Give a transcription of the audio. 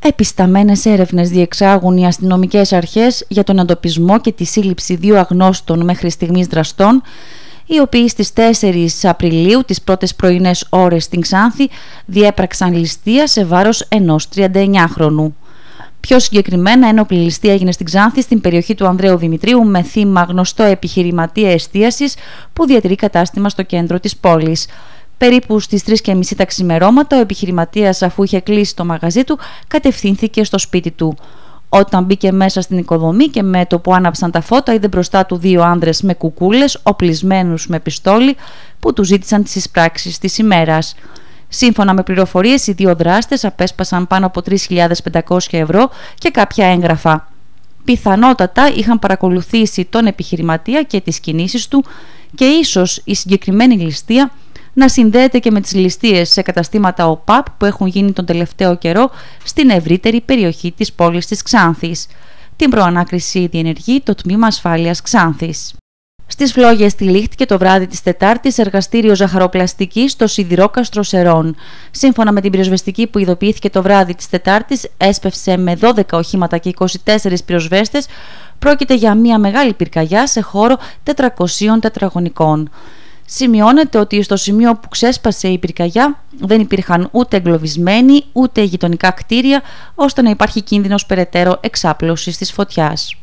Επισταμμένες έρευνες διεξάγουν οι αστυνομικές αρχές για τον εντοπισμό και τη σύλληψη 2 αγνώστων μέχρι στιγμής δραστών, οι οποίοι στις 4 Απριλίου, τις πρώτες πρωινές ώρες στην Ξάνθη, διέπραξαν ληστεία σε βάρος ενός 39χρονου. Πιο συγκεκριμένα, ένοπλη ληστεία έγινε στην Ξάνθη, στην περιοχή του Ανδρέου Δημητρίου, με θύμα γνωστό επιχειρηματία εστίασης που διατηρεί κατάστημα στο κέντρο της πόλης. Περίπου στις 3:30 τα ξημερώματα, ο επιχειρηματίας, αφού είχε κλείσει το μαγαζί του, κατευθύνθηκε στο σπίτι του. Όταν μπήκε μέσα στην οικοδομή και με το που άναψαν τα φώτα, είδε μπροστά του 2 άνδρες με κουκούλες, οπλισμένους με πιστόλι, που του ζήτησαν τις εισπράξεις της ημέρας. Σύμφωνα με πληροφορίες, οι 2 δράστες απέσπασαν πάνω από 3.500 ευρώ και κάποια έγγραφα. Πιθανότατα είχαν παρακολουθήσει τον επιχειρηματία και τις κινήσεις του και ίσως η συγκεκριμένη ληστεία να συνδέεται και με τις ληστείες σε καταστήματα ΟΠΑΠ που έχουν γίνει τον τελευταίο καιρό στην ευρύτερη περιοχή της πόλης της Ξάνθης. Την προανάκριση διενεργεί το Τμήμα Ασφάλειας Ξάνθης. Στις Φλόγες τυλίχτηκε το βράδυ της Τετάρτης εργαστήριο ζαχαροπλαστικής στο Σιδηρόκαστρο Σερών. Σύμφωνα με την πυροσβεστική που ειδοποιήθηκε το βράδυ της Τετάρτης, έσπευσε με 12 οχήματα και 24 πυροσβέστες. Πρόκειται για μια μεγάλη πυρκαγιά σε χώρο 400 τετραγωνικών. Σημειώνεται ότι στο σημείο που ξέσπασε η πυρκαγιά δεν υπήρχαν ούτε εγκλωβισμένοι ούτε γειτονικά κτίρια, ώστε να υπάρχει κίνδυνος περαιτέρω εξάπλωσης της φωτιάς.